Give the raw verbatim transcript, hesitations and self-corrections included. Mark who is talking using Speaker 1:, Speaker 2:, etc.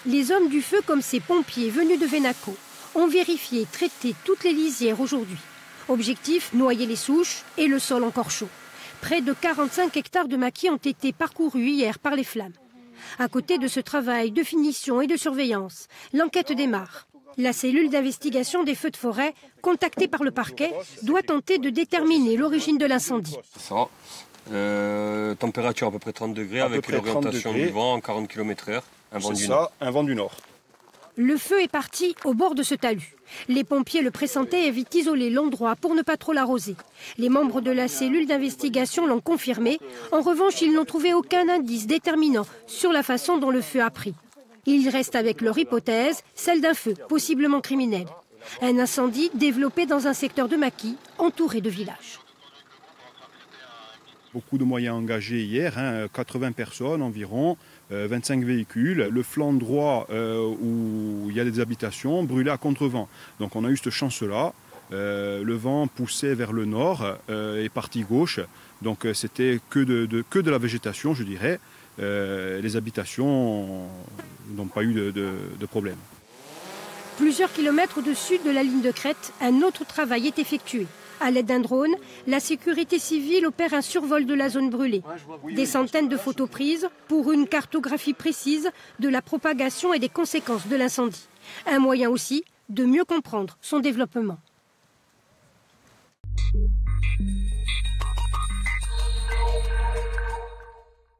Speaker 1: Les hommes du feu, comme ces pompiers venus de Venaco, ont vérifié et traité toutes les lisières aujourd'hui. Objectif, noyer les souches et le sol encore chaud. Près de quarante-cinq hectares de maquis ont été parcourus hier par les flammes. À côté de ce travail de finition et de surveillance, l'enquête démarre. La cellule d'investigation des feux de forêt, contactée par le parquet, doit tenter de déterminer l'origine de l'incendie.
Speaker 2: Ça, euh, température à peu près trente degrés
Speaker 3: à
Speaker 2: avec l'orientation du vent en quarante kilomètres heure. Un vent du
Speaker 3: ça,
Speaker 2: nord.
Speaker 3: un vent du nord.
Speaker 1: Le feu est parti au bord de ce talus. Les pompiers le pressentaient et avaient isolé l'endroit pour ne pas trop l'arroser. Les membres de la cellule d'investigation l'ont confirmé. En revanche, ils n'ont trouvé aucun indice déterminant sur la façon dont le feu a pris. Ils restent avec leur hypothèse, celle d'un feu possiblement criminel. Un incendie développé dans un secteur de maquis entouré de villages.
Speaker 3: Beaucoup de moyens engagés hier, hein, quatre-vingts personnes environ, euh, vingt-cinq véhicules. Le flanc droit euh, où il y a des habitations brûlé à contre-vent. Donc on a eu cette chance-là. Euh, le vent poussait vers le nord euh, et partie gauche. Donc euh, c'était que de, de, que de la végétation, je dirais. Euh, les habitations n'ont pas eu de, de, de problème.
Speaker 1: Plusieurs kilomètres au-dessus de la ligne de crête, un autre travail est effectué. À l'aide d'un drone, la sécurité civile opère un survol de la zone brûlée. Des centaines de photos prises pour une cartographie précise de la propagation et des conséquences de l'incendie. Un moyen aussi de mieux comprendre son développement.